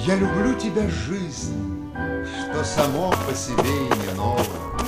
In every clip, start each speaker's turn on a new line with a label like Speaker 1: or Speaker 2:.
Speaker 1: Я люблю тебя, жизнь, что само по себе и не ново.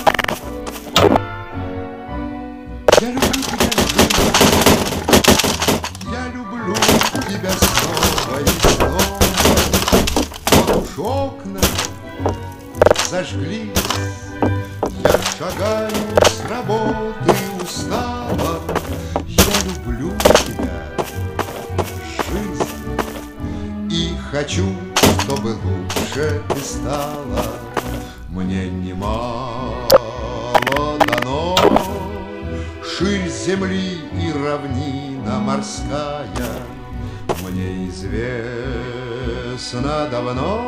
Speaker 1: Я люблю тебя, жизнь, я люблю тебя снова и снова. Вот уж окна зажглись, я шагаю с работы устала. Я люблю тебя, жизнь, и хочу, чтобы лучше ты стала. Мне немало дано, ширь земли и равнина морская. Мне известно давно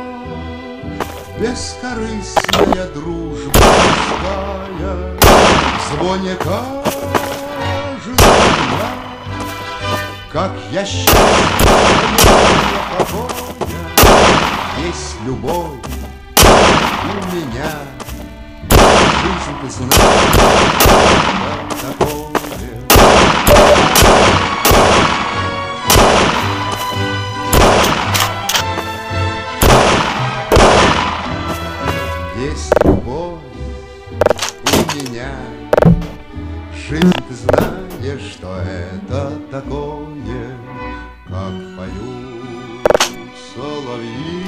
Speaker 1: бескорыстная дружба морская. В звоне кажется, как я счастлив, есть любовь у меня. Жизнь, ты знаешь, такое. Есть любовь у меня. Жизнь, ты знаешь, что это такое, как поют соловьи.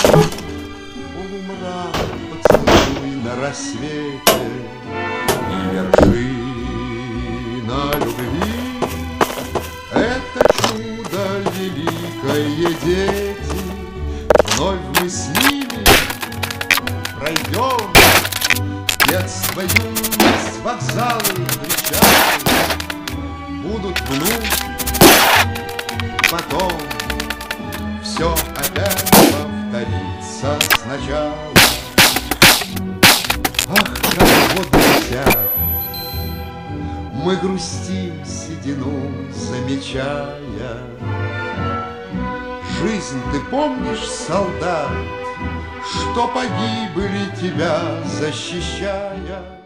Speaker 1: Умрак поцелуй на рассвете и вершина любви. Это чудо великое, дети, вновь мы с ними пройдем детство, юность, вокзалы, встречают, будут вновь, потом все опять повторится сначала. Ах, как годы летят, мы грустим седину, замечая. Жизнь, ты помнишь, солдат, что погибли тебя защищая?